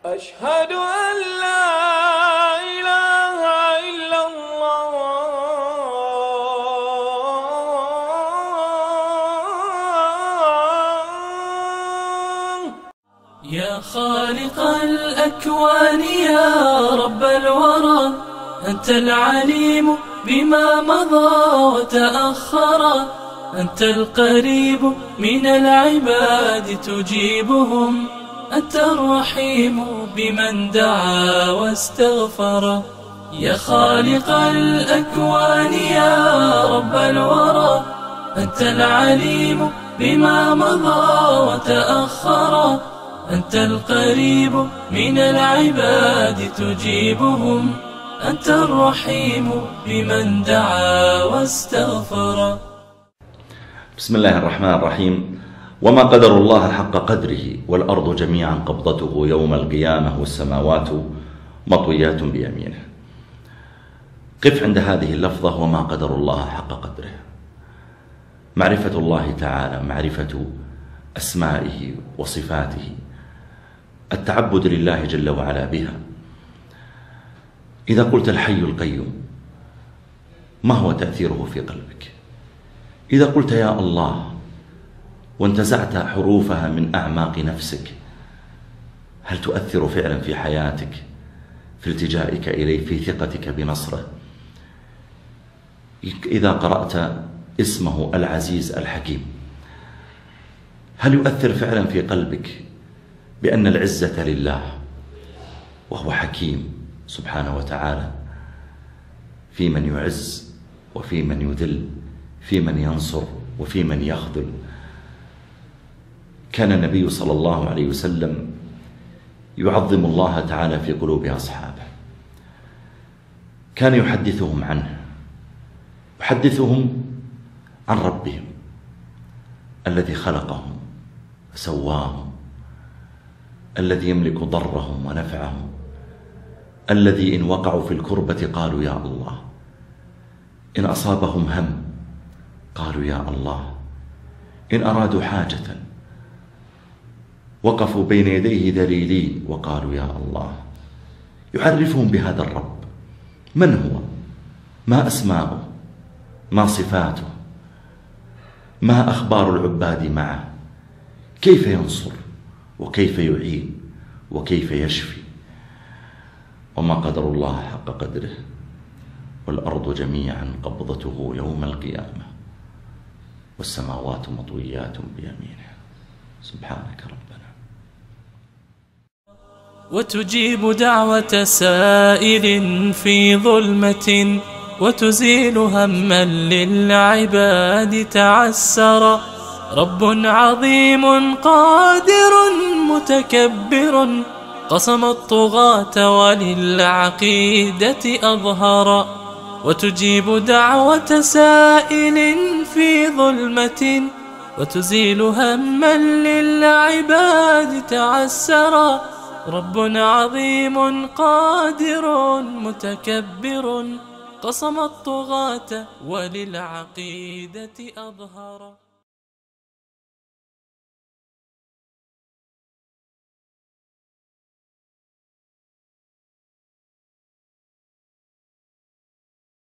أشهد أن لا إله إلا الله. يا خالق الأكوان يا رب الورى، أنت العليم بما مضى وتأخر، أنت القريب من العباد تجيبهم، أنت الرحيم بمن دعا واستغفر. يا خالق الأكوان يا رب الورى، أنت العليم بما مضى وتأخر، أنت القريب من العباد تجيبهم، أنت الرحيم بمن دعا واستغفر. بسم الله الرحمن الرحيم. وما قدر الله حق قدره، والأرض جميعا قبضته يوم القيامة والسماوات مطويات بيمينه. قف عند هذه اللفظة، وما قدر الله حق قدره. معرفة الله تعالى، معرفة أسمائه وصفاته، التعبد لله جل وعلا بها. إذا قلت الحي القيوم، ما هو تأثيره في قلبك؟ إذا قلت يا الله وانتزعت حروفها من أعماق نفسك، هل تؤثر فعلا في حياتك، في التجائك إليه، في ثقتك بنصره؟ إذا قرأت اسمه العزيز الحكيم، هل يؤثر فعلا في قلبك بأن العزة لله، وهو حكيم سبحانه وتعالى في من يعز وفي من يذل، في من ينصر وفي من يخذل؟ كان النبي صلى الله عليه وسلم يعظم الله تعالى في قلوب أصحابه، كان يحدثهم عنه، يحدثهم عن ربهم الذي خلقهم فسواهم، الذي يملك ضرهم ونفعهم، الذي إن وقعوا في الكربة قالوا يا الله، إن أصابهم هم قالوا يا الله، إن أرادوا حاجة وقفوا بين يديه ذليلين وقالوا يا الله. يعرفهم بهذا الرب، من هو، ما أسماؤه، ما صفاته، ما أخبار العباد معه، كيف ينصر وكيف يعين وكيف يشفي. وما قدر الله حق قدره، والأرض جميعا قبضته يوم القيامة والسماوات مطويات بيمينه. سبحانك ربنا. وتجيب دعوة سائل في ظلمة، وتزيل هما للعباد تعسر. رب عظيم قادر متكبر، قصم الطغاة وللعقيدة أظهر. وتجيب دعوة سائل في ظلمة، وتزيل هما للعباد تعسر. رب عظيم قادر متكبر، قصم الطغاة وللعقيدة أظهر.